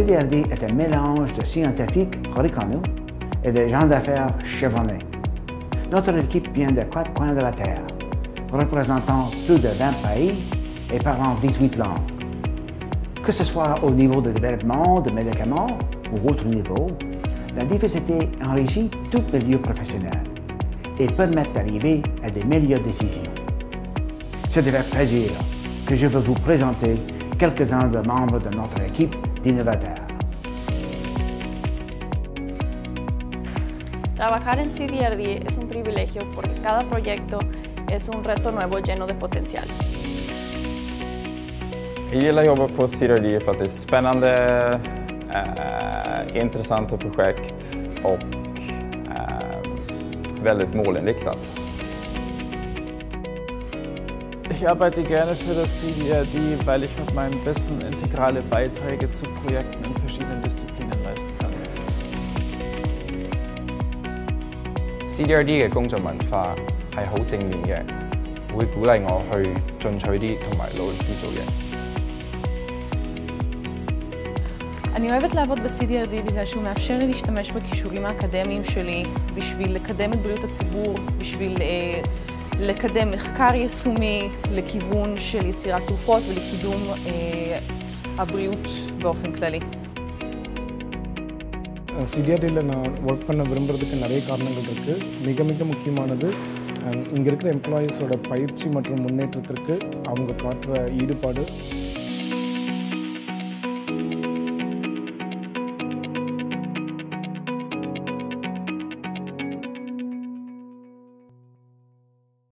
CDRD est un mélange de scientifiques reconnus et de gens d'affaires chevronnés. Notre équipe vient des 4 coins de la Terre, représentant plus de 20 pays et parlant 18 langues. Que ce soit au niveau de développement de médicaments ou autre niveau, la diversité enrichit tout milieu professionnel et permet d'arriver à des meilleures décisions. C'est avec plaisir que je veux vous présenter quelques-uns des membres de notre équipe d'innovateurs. Trabajar en CDRD es un privilegio porque cada proyecto es un reto nuevo lleno de potencial. Jag gillar att jobba på CDRD för att det är spännande, intressanta projekt och väldigt målinriktat. Ich arbeite gerne für das CDRD, weil ich mit meinem Wissen integrale Beiträge zu Projekten in verschiedenen Disziplinen leisten kann. CDRD 嘅工作文化係好正面嘅，會鼓勵我去進取啲同埋努力啲做嘢。 אני אוהבת לעבוד ב-CDRD בגלל שהוא מאפשר לי להשתמש בכישורים האקדמיים שלי בשביל לקדם את בריאות הציבור, בשביל לקדם מחקר יישומי לכיוון של יצירת תרופות ולקידום הבריאות באופן כללי. CDRDல நான் ஒர்க் பண்ண விரும்புறதுக்கு நிறைய காரணங்கள் இருக்கு. மிக முக்கியமானது இங்க இருக்கிற எம்ப்ளாயீஸோட பயிற்சி மற்றும் முன்னேற்றத்திற்கு அவங்க காட்டுற ஈடுபாடு